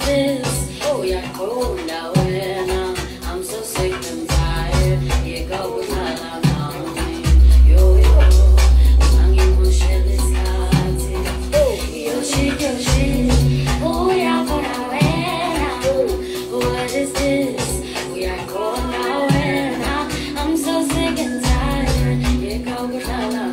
this? Oh, yeah, cold now and I'm so sick and tired. You go with my love. Yo, yo, ang emotion is hot. Yo, shit, oh, yeah, cold now and what is this? We are cold now and I'm so sick and tired. You go with my love.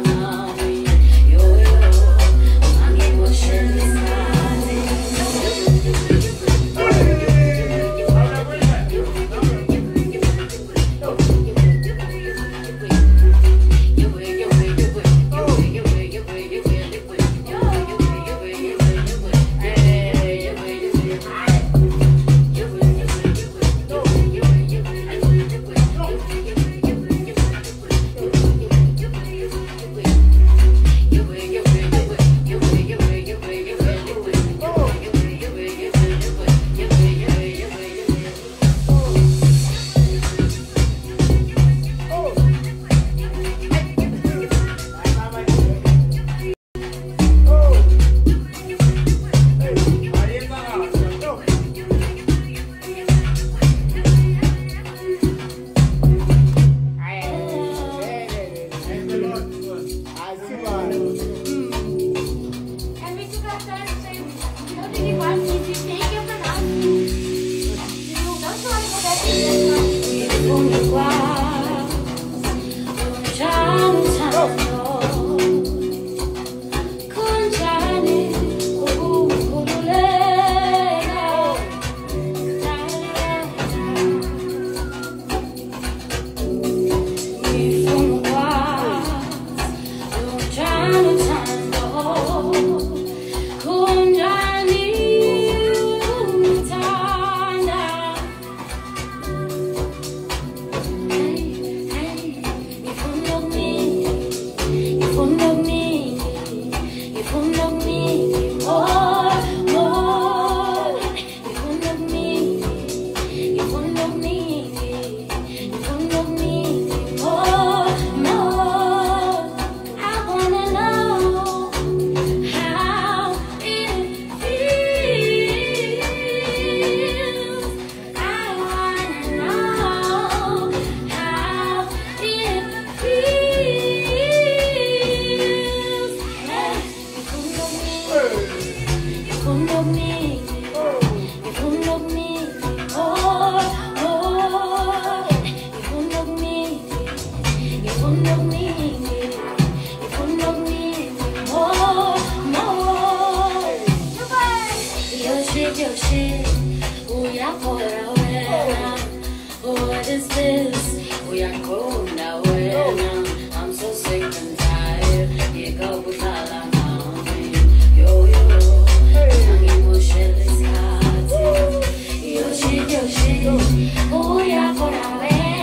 What is this? We are cold now and I'm so sick and tired. You go with all I'm on. Yo, yo, ang emotion is hot. Yo, shit, oh, yeah, cold now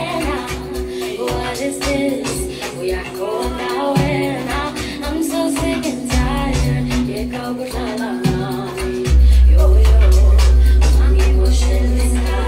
and what is this? We are cold now and I'm so sick and tired. You go with all I'm on. Yo, yo, ang emotion is hot.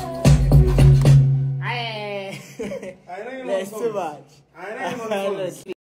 That's too much.